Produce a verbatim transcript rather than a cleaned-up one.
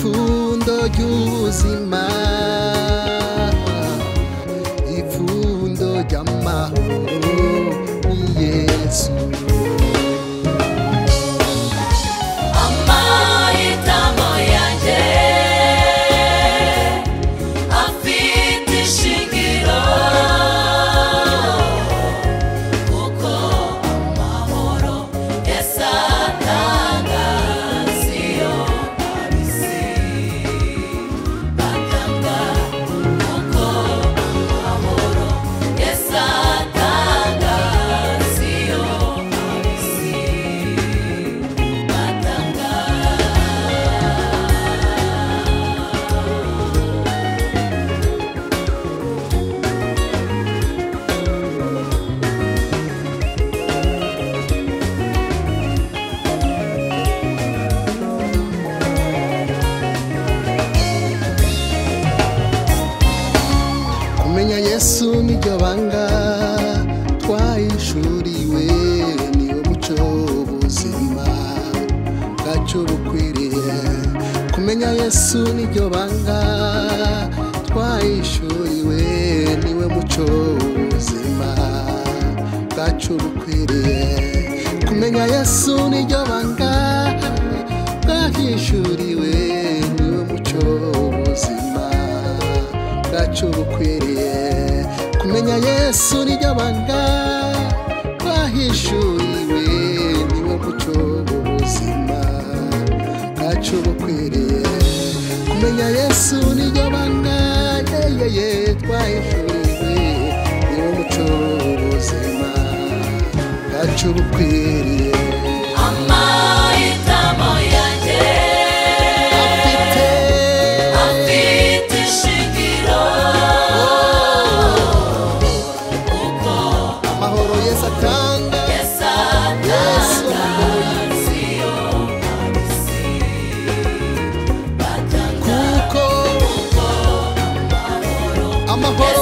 ipfundo ry'ubuzima ipfundo ry'amahoro ni Yesu. Amahitamo yanjye afite ishingiro kuko amahoro yasatanga siyo abisi batanga kuko amahoro yasatanga siyo abisi batanga. Kumenya Yesu niryo banga twahishuriwe, niwo muco w'ubuzima bwacu bukwiriye. Kumenya Yesu niryo banga twahishuriwe, niwe muco w'ubuzima bwacu bukwiriye. Kumenya Yesu niryo banga twahishuriwe, niwe muco w'ubuzima bwacu bukwiriye. Kumenya Yesu niryo banga twahishuriwe, niwe muco w'ubuzima bwacu bukwiriye. Kumenya Yesu niryo banga yeye twahishuriwe, niwe muco w'ubuzima bwacu bukwiriye. Amahitamo yanjye afite ishingiro kuko amahoro Yesu atanga yasatanga siyo abisi batanga kuko kuko amahoro amahoro